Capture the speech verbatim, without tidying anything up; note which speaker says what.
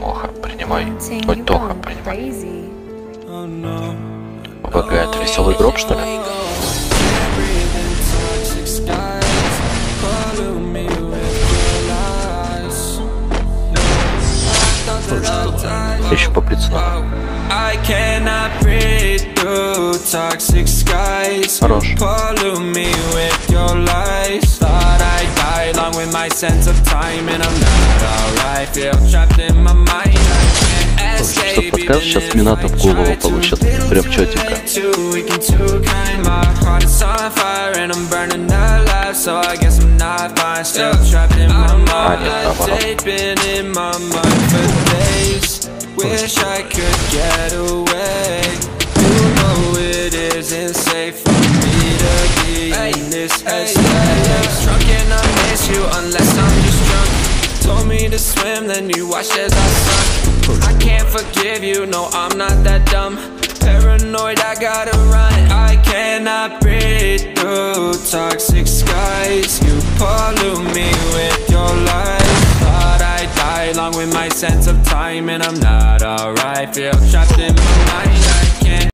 Speaker 1: Моха, принимай. Ой, Тоха, принимай. ВГ, это веселый гроб, что ли? Еще поприться надо. Хорош. Что подкаст сейчас мината в голову получит. Прям четенько. А, нет, наоборот.
Speaker 2: Wish I could get away. You know it isn't safe for me to be in this headspace. Drunk and I miss you unless I'm just drunk. Told me to swim, then you watched as I sunk. I can't forgive you, no I'm not that dumb. Paranoid, I gotta run. I cannot breathe through toxic skies. You pollute me with your lies. Thought I'd die along with my sense of time, and I'm not alright. Feel trapped in my mind, I can't